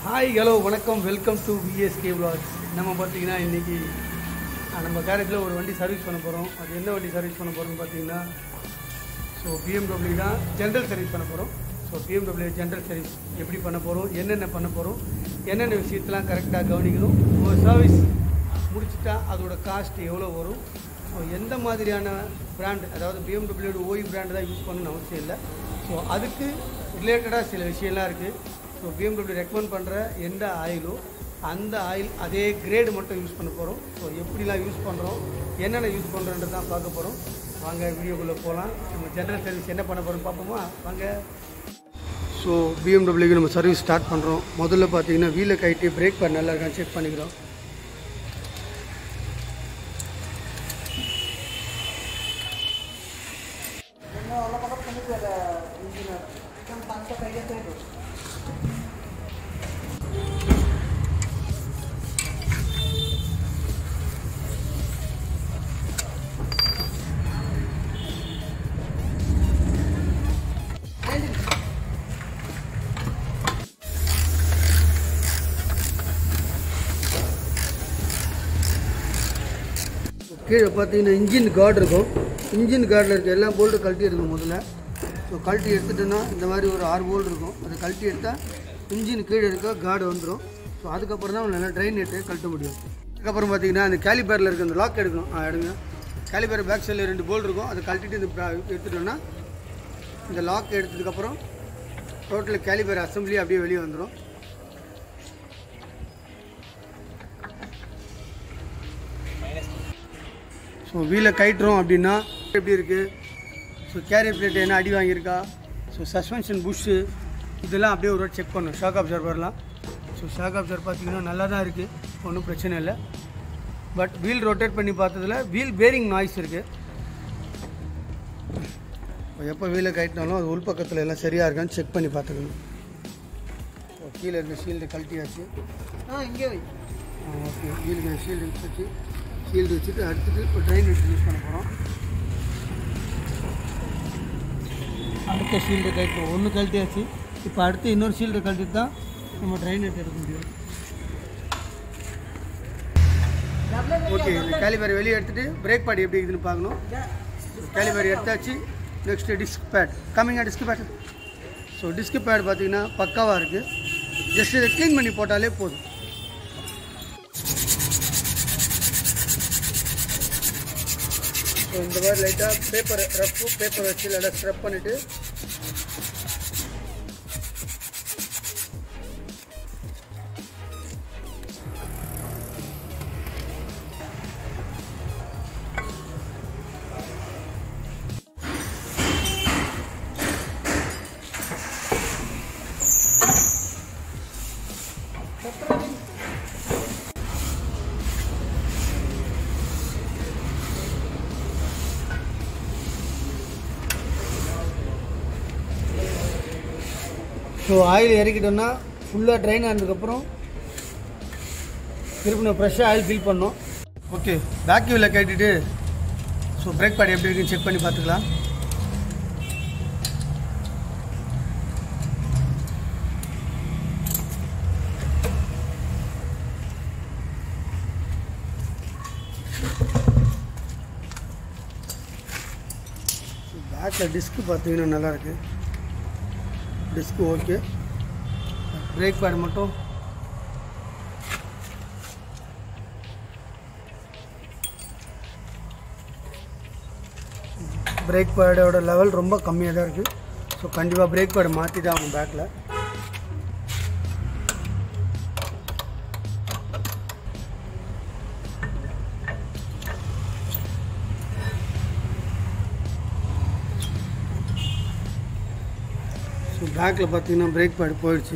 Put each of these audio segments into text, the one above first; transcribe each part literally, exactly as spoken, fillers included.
Hi hello வணக்கம் welcome to VSK vlogs. நம்ம பார்த்தீங்கன்னா இன்றைக்கி நம்ம கேரேஜில் ஒரு வண்டி சர்வீஸ் பண்ண போகிறோம். அது எந்த வண்டி சர்வீஸ் பண்ண போகிறோம்னு பார்த்தீங்கன்னா ஸோ பிஎம்டபிள்யூ தான் ஜென்ரல் சர்வீஸ் பண்ண போகிறோம். ஸோ பிஎம்டபிள்யூ ஜென்ரல் சர்வீஸ் எப்படி பண்ண போகிறோம், என்னென்ன பண்ண போகிறோம், என்னென்ன விஷயத்தெலாம் கரெக்டாக கவனிக்கணும், ஒரு சர்வீஸ் முடிச்சுட்டா அதோட காஸ்ட் எவ்வளோ வரும், ஸோ எந்த மாதிரியான பிராண்ட், அதாவது பிஎம்டபிள்யூட ஓய் பிராண்டு தான் யூஸ் பண்ணணும்னு அவசியம் இல்லை. ஸோ அதுக்கு ரிலேட்டடாக சில விஷயம்லாம் இருக்குது. ஸோ பிஎம்டபிள்யூ ரெக்கமெண்ட் பண்ணுற எந்த ஆயிலோ அந்த ஆயில் அதே கிரேடு மட்டும் யூஸ் பண்ண போகிறோம். ஸோ எப்படிலாம் யூஸ் பண்ணுறோம், என்னென்ன யூஸ் பண்ணுறோன்றது தான் பார்க்க போகிறோம். வாங்க வீடியோக்குள்ளே போகலாம். நம்ம ஜென்ரல் சர்வீஸ் என்ன பண்ண போகிறோம்னு பார்ப்போமா வாங்க. ஸோ பிஎம்டபிள்யூக்கு நம்ம சர்வீஸ் ஸ்டார்ட் பண்ணுறோம். முதல்ல பார்த்தீங்கன்னா வீலை கைட்டு பிரேக் பேட் நல்லா இருக்கான்னு செக் பண்ணிக்கிறோம். கீழே பார்த்தீங்கன்னா இன்ஜின் கார்டு இருக்கும். இன்ஜின் கார்டில் இருக்க எல்லா போல்ட்டும் கழட்டி எடுக்கணும் முதல்ல. ஸோ கழட்டி எடுத்துட்டோன்னா இந்த மாதிரி ஒரு ஆறு போல்ட் இருக்கும். அதை கழட்டி எடுத்தால் இன்ஜின் கீழே இருக்க கார்டு வந்துடும். ஸோ அதுக்கப்புறம் தான் நல்லா ட்ரைன் நெட்டு கழட்ட முடியும். அதுக்கப்புறம் பார்த்தீங்கன்னா அந்த கேலிபேரில் இருக்க அந்த லாக் எடுக்கணும். ஆ எடுங்க. கேலிபேர் பேக் சைடில் ரெண்டு போல்ட் இருக்கும். அதை கழட்டிட்டு இந்த எடுத்துட்டோன்னா இந்த லாக் எடுத்ததுக்கப்புறம் டோட்டல் கேலிபேர் அசம்பிளி அப்படியே வெளியே வந்துடும். ஸோ வீலை கைட்டுறோம் அப்படின்னா எப்படி இருக்குது, ஸோ கேரியர் பிளேட் என்ன அடி வாங்கியிருக்கா, ஸோ சஸ்பென்ஷன் புஷ்ஷு இதெல்லாம் அப்படியே ஒரு செக் பண்ணணும். ஷாக் அப்சர்வர்லாம். ஸோ ஷாக் அப்சர்வர் பார்த்திங்கன்னா நல்லா தான் இருக்குது, ஒன்றும் பிரச்சனை இல்லை. பட் வீல் ரொட்டேட் பண்ணி பார்த்ததில் வீல் பேரிங் நாய்ஸ் இருக்குது. எப்போ வீலை கைட்டினாலும் அது உள்பக்கத்தில் எல்லாம் சரியாக இருக்கான்னு செக் பண்ணி பார்த்துக்கணும். ஸோ கீழே இருக்க ஷீல்டு கழட்டியாச்சு. ஆ இங்கே வை. ஆ ஓகே. வீலுக்கு ஷீல்டு வச்சு ஷீல்டு வச்சுட்டு அடுத்துட்டு இப்போ ட்ரைன் நெட் யூஸ் பண்ண போகிறோம். அடுத்த ஷீல்டு கழட்டு ஒன்று கழட்டியாச்சு. இப்போ அடுத்து இன்னொரு ஷீல்டு கழட்டிட்டு தான் நம்ம ட்ரைன் நெட் எடுக்க முடியும். ஓகே. இந்த கேலிபர் வெளியே எடுத்துகிட்டு பிரேக் பேட் எப்படி இருக்குதுன்னு பார்க்கணும். கேலிபர் எடுத்தாச்சு. நெக்ஸ்ட்டு டிஸ்க் பேட் கம்மிங்காக disc pad. So disc pad பார்த்திங்கன்னா பக்காவாக இருக்குது. ஜஸ்ட் இதை க்ளீன் பண்ணி போட்டாலே போதும். ஸோ இந்த மாதிரி லைட்டாக பேப்பர் ரஃப்பு பேப்பர் வச்சு லைட்டாக ஸ்க்ரப் பண்ணிவிட்டு ஸோ ஆயில் இறக்கிட்டோன்னா ஃபுல்லாக ட்ரைன் ஆனதுக்கப்புறம் திருப்பி நம்ம ஃப்ரெஷ்ஷாக ஆயில் ஃபில் பண்ணோம். ஓகே. பேக் வீலில் கட்டிட்டு ஸோ பிரேக் பேட் எப்படி இருக்குன்னு செக் பண்ணி பார்த்துக்கலாம். பேக்கில் டிஸ்க்கு பார்த்தீங்கன்னா நல்லாயிருக்கு. Disc okay. பிரேக் பேட் மட்டும் பிரேக் பேடோட லெவல் ரொம்ப கம்மியாக தான் இருக்குது. ஸோ கண்டிப்பாக பிரேக் பேடை மாற்றி தான் ஆகும் பேக்கில். ஸோ பேக்கில் பார்த்தீங்கன்னா பிரேக் பேடு போயிடுச்சு.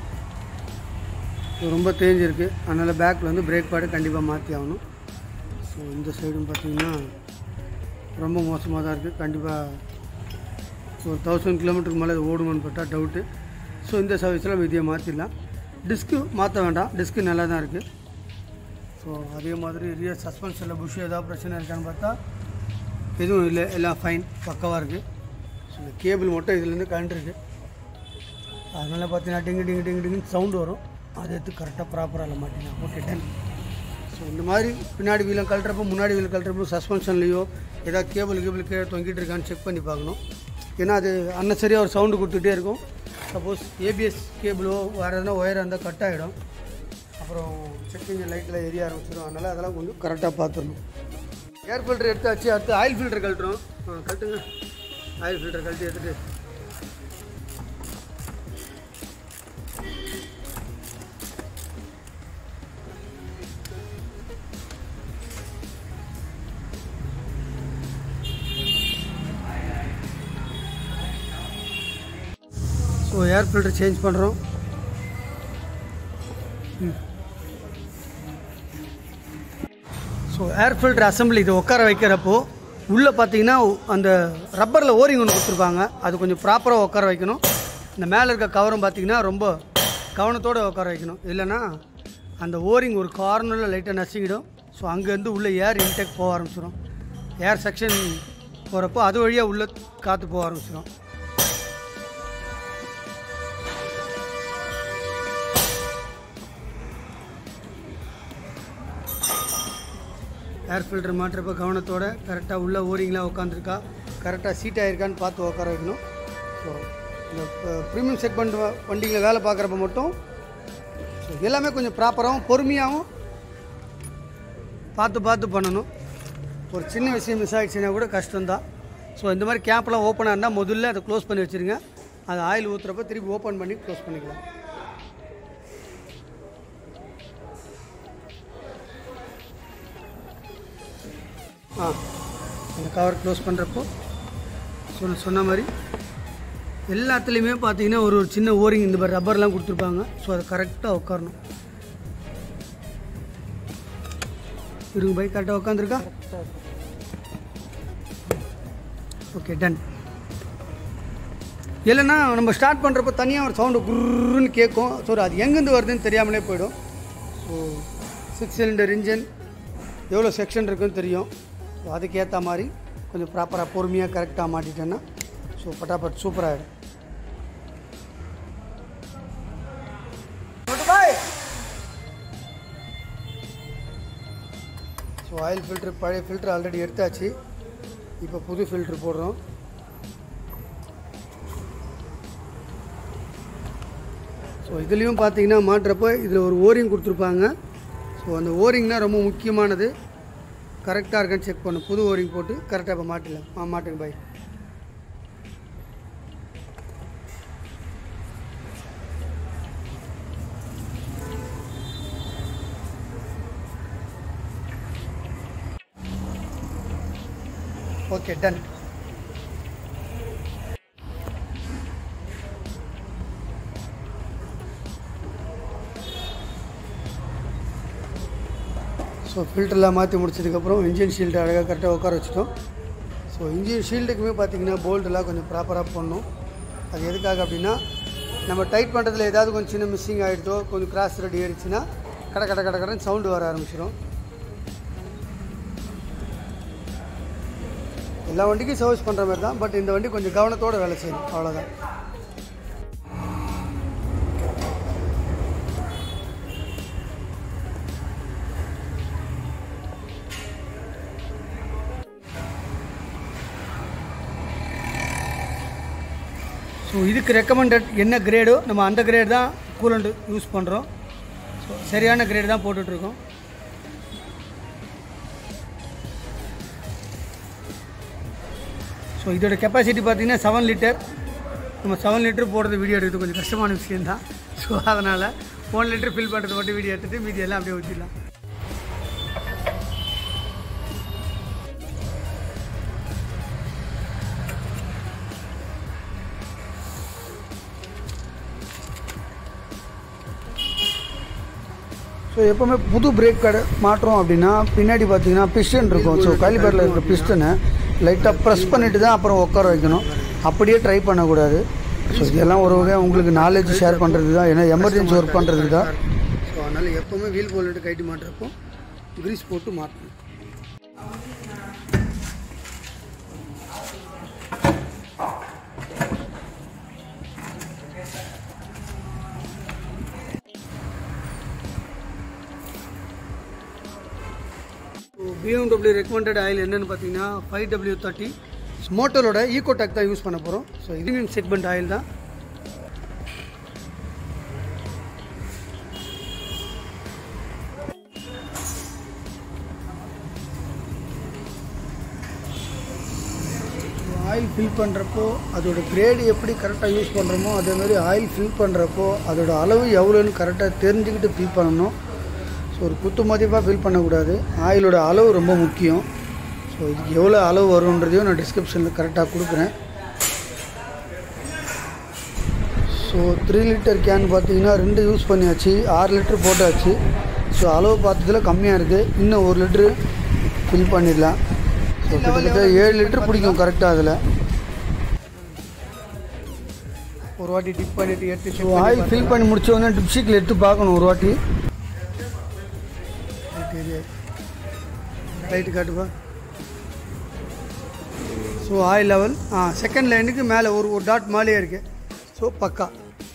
ஸோ ரொம்ப தேஞ்சிருக்கு. அதனால் பேக்கில் வந்து பிரேக் பேடு கண்டிப்பாக மாற்றி ஆகணும். ஸோ இந்த சைடும் பார்த்தீங்கன்னா ரொம்ப மோசமாக தான் இருக்குது. கண்டிப்பாக ஒரு தௌசண்ட் கிலோமீட்டருக்கு மேலே இது ஓடுமான்னு பட்டால் டவுட்டு. ஸோ இந்த சர்வீஸில் நம்ம இதையே மாற்றிடலாம். டிஸ்க்கு மாற்ற வேண்டாம், டிஸ்க்கு நல்லா தான் இருக்குது. ஸோ அதே மாதிரி ரியர் சஸ்பென்ஷனில் புஷ் ஏதாவது பிரச்சனை இருக்கான்னு பார்த்தா எதுவும் இல்லை, எல்லாம் ஃபைன் பக்காவாக இருக்குது. ஸோ கேபிள் மட்டும் இதுலேருந்து கரண்ட் இருக்குது. அதனால் பார்த்தீங்கன்னா டிங்கு டிங்கு டிங்கு டிங்குன்னு சவுண்டு வரும். அதை எடுத்து கரெக்டாக ப்ராப்பராக இல்லை மாட்டினா ஓகே டன். ஸோ இந்த மாதிரி பின்னாடி வீலம் கழட்டுறப்போ முன்னாடி வீல் கழட்டுறப்போ சஸ்பென்ஷன்லேயோ ஏதாவது கேபிள் கேபிள் கீழே தொங்கிட்டு இருக்கான்னு செக் பண்ணி பார்க்கணும். ஏன்னா அது அன்னசரியாக ஒரு சவுண்டு கொடுத்துட்டே இருக்கும். சப்போஸ் ஏபிஎஸ் கேபிளோ வேறு எதனா ஒயராக இருந்தால் கட் ஆகிடும், அப்புறம் செக் இன்ஜின் லைட்டில் எரிய ஆரம்பிச்சிடும். அதனால் அதெல்லாம் கொஞ்சம் கரெக்டாக பார்த்துடணும். ஏர் ஃபில்டர் எடுத்தாச்சு. அடுத்து ஆயில் ஃபில்டர் கழட்டுறோம். கழட்டுங்க. ஆயில் ஃபில்டர் கழட்டி எடுத்துகிட்டு ஸோ ஏர் ஃபில்டர் சேஞ்ச் பண்ணுறோம். ஸோ ஏர் ஃபில்டர் அசம்பிளி இதை உட்கார வைக்கிறப்போ உள்ளே பார்த்தீங்கன்னா அந்த ரப்பரில் ஓரிங் ஒன்று கொடுத்துருப்பாங்க, அது கொஞ்சம் ப்ராப்பராக உட்கார வைக்கணும். இந்த மேலே இருக்க கவரும் பார்த்திங்கன்னா ரொம்ப கவனத்தோடு உட்கார வைக்கணும், இல்லைன்னா அந்த ஓரிங் ஒரு கார்னரில் லைட்டாக நசுங்கிடும். ஸோ அங்கேருந்து உள்ளே ஏர் இன்டேக் போக ஆரம்பிச்சிடும். ஏர் செக்ஷன் போகிறப்போ அது வழியாக உள்ளே காற்று போக ஆரம்பிச்சிடும். ஏர் ஃபில்டர் மாட்டுறப்போ கவனத்தோடு கரெக்டாக உள்ள ஓரிங்லாம் உட்காந்துருக்கா, கரெக்டாக சீட் ஆகிருக்கான்னு பார்த்து உட்கார வைக்கணும். ஸோ இந்த ப்ரீமியம் செக்மெண்ட் வண்டிகளில் வேலை பார்க்குறப்ப மட்டும் ஸோ எல்லாமே கொஞ்சம் ப்ராப்பராகவும் பொறுமையாகவும் பார்த்து பார்த்து பண்ணணும். ஒரு சின்ன விஷயம் மிஸ் ஆகிடுச்சுன்னா கூட கஷ்டம்தான். ஸோ இந்த மாதிரி கேப்லாம் ஓப்பனாக இருந்தால் முதல்ல அதை க்ளோஸ் பண்ணி வச்சுருங்க. அது ஆயில் ஊற்றுறப்ப திருப்பி ஓப்பன் பண்ணி க்ளோஸ் பண்ணிக்கலாம். ஆ அந்த கவர் க்ளோஸ் பண்ணுறப்போ சொன்ன சொன்ன மாதிரி எல்லாத்துலேயுமே பார்த்தீங்கன்னா ஒரு ஒரு சின்ன ஓரிங் இந்த மாதிரி ரப்பர்லாம் கொடுத்துருப்பாங்க. ஸோ அதை கரெக்டாக உட்காரணும். இருங்க பைக் கரெக்டாக உட்காந்துருக்கா? Okay done. இல்லைன்னா நம்ம ஸ்டார்ட் பண்ணுறப்போ தனியாக ஒரு சவுண்டு குருன்னு கேட்கும். ஸோ அது எங்கேருந்து வருதுன்னு தெரியாமலே போயிடும். ஸோ சிக்ஸ் சிலிண்டர் இன்ஜின் எவ்வளோ செக்ஷன் இருக்குன்னு தெரியும். ஸோ அதுக்கேற்ற மாதிரி கொஞ்சம் ப்ராப்பராக பொறுமையாக கரெக்டாக மாட்டிட்டேன்னா ஸோ பட்டாபட் சூப்பராகிடும். ஸோ ஆயில் ஃபில்ட்ரு பழைய ஃபில்ட்ரு ஆல்ரெடி எடுத்தாச்சு. இப்போ புது ஃபில்ட்ரு போடுறோம். ஸோ இதுலேயும் பார்த்தீங்கன்னா மாட்டுறப்போ இதில் ஒரு ஓரிங் கொடுத்துருப்பாங்க. ஸோ அந்த ஓரிங்னால் ரொம்ப முக்கியமானது. கரெக்டாக இருக்கான்னு செக் பண்ணும். புது ஓரிங் போட்டு கரெக்டாக இப்போ மாட்டிடலாம். ஆ மாட்டுங்க பாய். Okay done. ஸோ ஃபில்டர்லாம் மாற்றி முடிச்சதுக்கப்புறம் இன்ஜின் ஷீல்டு அழகாக கரெக்டாக உட்கார வச்சுட்டோம். ஸோ இன்ஜின் ஷீல்டுக்குமே பார்த்திங்கன்னா போல்டெலாம் கொஞ்சம் ப்ராப்பராக பண்ணணும். அது எதுக்காக அப்படின்னா நம்ம டைட் பண்ணுறதுல ஏதாவது கொஞ்சம் சின்ன மிஸ்ஸிங் ஆகிடுதோ கொஞ்சம் கிராஸ் ரெடி ஆகிடுச்சுன்னா கடை கடை கடை கடைன்னு சவுண்டு வர ஆரம்பிச்சிடும். எல்லா வண்டிக்கும் சர்வீஸ் பண்ணுற மாதிரி தான், பட் இந்த வண்டி கொஞ்சம் கவனத்தோடு வேலை செய்யணும், அவ்வளோதான். ஸோ இதுக்கு ரெக்கமெண்டட் என்ன கிரேடோ நம்ம அந்த கிரேட் தான் கூலண்ட் யூஸ் பண்ணுறோம். ஸோ சரியான கிரேட் தான் போட்டுட்ருக்கோம். ஸோ இதோட கெப்பாசிட்டி பார்த்திங்கன்னா செவன் லிட்டர். நம்ம செவன் லிட்டர் போடுறது வீடியோ எடுக்கிறது கொஞ்சம் கஷ்டமான விஷயந்தான். ஸோ அதனால் ஒன் லிட்டர் ஃபில் பண்ணுறது மட்டும் வீடியோ எடுத்துகிட்டு மீதி எல்லாம் அப்படியே ஊற்றிடலாம். ஸோ எப்போவுமே புது பிரேக் கடை மாட்டுறோம் அப்படின்னா பின்னாடி பார்த்தீங்கன்னா பிஸ்டன் இருக்கும். ஸோ காலிபரில் இருக்கிற பிஸ்டனை லைட்டாக ப்ரெஸ் பண்ணிவிட்டு தான் அப்புறம் உட்கார வைக்கணும். அப்படியே ட்ரை பண்ணக்கூடாது. ஸோ இதெல்லாம் ஒரு வகை உங்களுக்கு நாலேஜ் ஷேர் பண்ணுறது தான், ஏன்னா எமர்ஜென்சி ஒர்க் பண்ணுறதுக்கு தான். ஸோ அதனால் எப்போவுமே வீல் போல்ட்டு கைட்டு மாட்டுறப்போ கிரீஸ் போட்டு மாட்டணும். B M W recommended oil என்னென்னு பார்த்தீங்கன்னா ஃபைவ் டபிள்யூ தேர்ட்டி மோட்டரோட ஈகோடெக் தான் யூஸ் பண்ண போகிறோம். ஸோ இதுவும் செக்மெண்ட் ஆயில் தான். ஆயில் ஃபில் பண்ணுறப்போ அதோட கிரேடு எப்படி கரெக்டாக யூஸ் பண்ணுறோமோ அதேமாதிரி ஆயில் ஃபில் பண்ணுறப்போ அதோட அளவு எவ்வளோன்னு கரெக்டாக தெரிஞ்சுக்கிட்டு ஃபில் பண்ணணும். ஸோ ஒரு குத்து மதிப்பாக ஃபில் பண்ணக்கூடாது. ஆயிலோட அளவு ரொம்ப முக்கியம். ஸோ இதுக்கு எவ்வளோ அளவு வரும்ன்றதையும் நான் டிஸ்கிரிப்ஷனில் கரெக்டாக கொடுக்குறேன். ஸோ த்ரீ லிட்டர் கேன் பார்த்தீங்கன்னா ரெண்டு யூஸ் பண்ணியாச்சு, ஆறு லிட்டர் போட்டாச்சு. ஸோ அளவு பார்த்ததில் கம்மியாக இருக்குது. இன்னும் ஒரு லிட்ரு ஃபில் பண்ணிடலாம். ஸோ கிட்டத்தட்ட ஏழு லிட்டர் பிடிக்கும் கரெக்டாக. அதில் ஒரு வாட்டி டிப் பண்ணிட்டு எடுத்து ஸோ ஆயில் ஃபில் பண்ணி முடிச்சோடனே டிப் ஷீட்டில் எடுத்து பார்க்கணும் ஒரு வாட்டி. லைட்டு காட்டுப்பா. ஸோ ஆயில் லெவல் ஆ செகண்ட் லைனுக்கு மேலே ஒரு ஒரு டாட் மேலேயே இருக்குது. ஸோ பக்கா.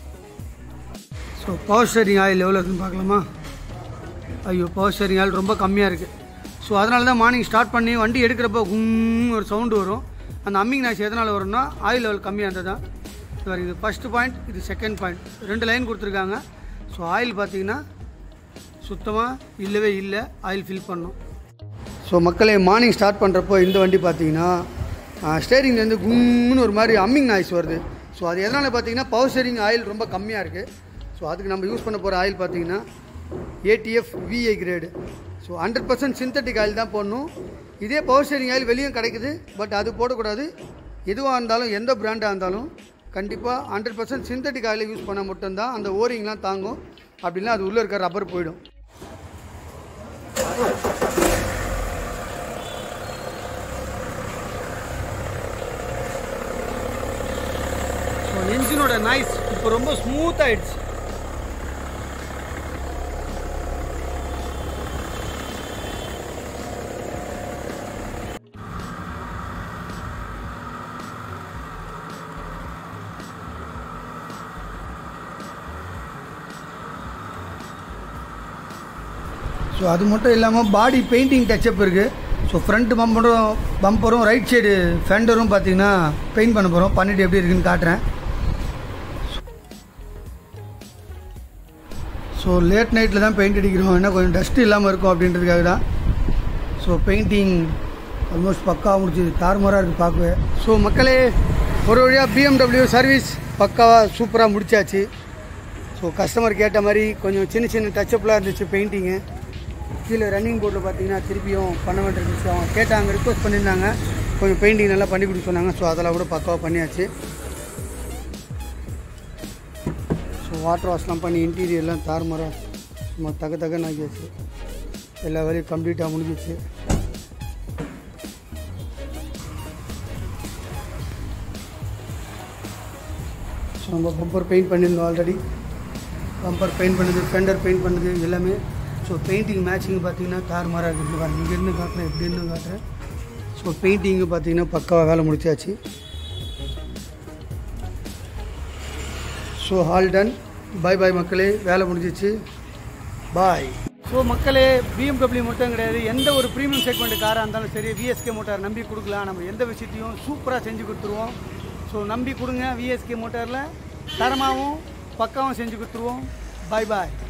ஸோ பவர் ஸ்டேரிங் ஆயில் எவ்வளோ இருக்குன்னு பார்க்கலாமா? ஐயோ பவர் ஸ்டேரிங் ஆயில் ரொம்ப கம்மியாக இருக்குது. ஸோ அதனால தான் மார்னிங் ஸ்டார்ட் பண்ணி வண்டி எடுக்கிறப்போ கும்னு ஒரு சவுண்டு வரும். அந்த அம்மிங் நாய்ஸ் எதனால் வரும்னா ஆயில் லெவல் கம்மியாக இருந்தது தான். சார் இது ஃபஸ்ட்டு பாயிண்ட், இது செகண்ட் பாயிண்ட். ரெண்டு லைன் கொடுத்துருக்காங்க. ஸோ ஆயில் பார்த்தீங்கன்னா சுத்தமாக இல்லவே இல்லை, ஆயில் ஃபில் பண்ணணும். ஸோ மக்களே மார்னிங் ஸ்டார்ட் பண்ணுறப்போ இந்த வண்டி பார்த்தீங்கன்னா ஸ்டேரிங்லேருந்து கும்னு ஒரு மாதிரி அம்மிங் நாய்ஸ் வருது. ஸோ அது எதனால் பார்த்தீங்கன்னா பவர் ஸ்டேரிங் ஆயில் ரொம்ப கம்மியாக இருக்குது. ஸோ அதுக்கு நம்ம யூஸ் பண்ண போகிற ஆயில் பார்த்தீங்கன்னா ATF VI grade. So hundred percent synthetic oil தான் போடணும். இதே பவர் ஸ்டேரிங் ஆயில் வெளியும் கிடைக்குது, பட் அது போடக்கூடாது. எதுவாக இருந்தாலும் எந்த பிராண்டாக இருந்தாலும் கண்டிப்பாக ஹண்ட்ரட் பர்சன்ட் சிந்தட்டிக் ஆயிலை யூஸ் பண்ணால் மட்டும்தான் அந்த ஓரிங்லாம் தாங்கும். அப்படின்னா அது உள்ளே இருக்க ரப்பர் போயிடும். ஸோ என்ஜினோட நாய்ஸ் இப்போ ரொம்ப ஸ்மூத் ஆகிடுச்சு. ஸோ அது மட்டும் இல்லாமல் பாடி பெயிண்டிங் டச்சப் இருக்குது. ஸோ ஃப்ரண்ட் பம்பரும் பம்பரும் ரைட் சைடு ஃபெண்டரும் பார்த்தீங்கன்னா பெயிண்ட் பண்ண போகிறோம். பண்ணிவிட்டு எப்படி இருக்குன்னு காட்டுறேன். ஸோ லேட் நைட்டில் தான் பெயிண்ட் அடிக்கிறோம், ஏன்னா கொஞ்சம் டஸ்ட் இல்லாமல் இருக்கும் அப்படின்றதுக்காக தான். ஸோ பெயிண்டிங் ஆல்மோஸ்ட் பக்காவாக முடிச்சுது, தாறுமாறாக இருக்குது பார்க்கவே. ஸோ மக்களே ஒரு வழியாக பிஎம்டபிள்யூ சர்வீஸ் பக்காவாக சூப்பராக முடிச்சாச்சு. ஸோ கஸ்டமர் கேட்ட மாதிரி கொஞ்சம் சின்ன சின்ன டச்சப்லாம் இருந்துச்சு பெயிண்டிங்கு. கீழே ரன்னிங் போர்டில் பார்த்தீங்கன்னா திருப்பியும் பண்ண வேண்டியிருந்துச்சு. அவங்க கேட்டாங்க, ரிக்வஸ்ட் பண்ணியிருந்தாங்க கொஞ்சம் பெயிண்டிங் நல்லா பண்ணி கொடுக்க சொன்னாங்க. ஸோ அதெல்லாம் கூட பக்காவாக பண்ணியாச்சு. ஸோ வாட்டர் வாஷ்லாம் பண்ணி இன்டீரியர்லாம் தாறுமாறாக சும்மா தக தகன்னு ஆகியாச்சு. எல்லா வேலையும் கம்ப்ளீட்டாக முடிஞ்சிச்சு. ஸோ நம்ம பம்பர் பெயிண்ட் பண்ணியிருந்தோம் ஆல்ரெடி. பம்பர் பெயிண்ட் பண்ணுது, ஃபெண்டர் பெயிண்ட் பண்ணுது எல்லாமே. ஸோ பெயிண்டிங் மேட்சிங் பார்த்தீங்கன்னா தாறுமாறாக இருக்குது. பாருங்கள், இங்கேருந்து காட்டுறேன், எப்படின்னு காட்டுறேன். ஸோ பெயிண்டிங்கு பார்த்தீங்கன்னா பக்காவாக வேலை முடிச்சாச்சு. So all done. Bye bye மக்களே, வேலை முடிஞ்சிச்சு. பாய். ஸோ மக்களே பிஎம்டபிள்யூ மட்டும் கிடையாது, எந்த ஒரு ப்ரீமியம் செக்மெண்ட் காராக இருந்தாலும் சரி விஎஸ்கே மோட்டார் நம்பி கொடுக்கலாம். நம்ம எந்த விஷயத்தையும் சூப்பராக செஞ்சு கொடுத்துருவோம். ஸோ நம்பி கொடுங்க. விஎஸ்கே மோட்டாரில் தரமாகவும் பக்காவும் செஞ்சு கொடுத்துருவோம். பாய் பாய்.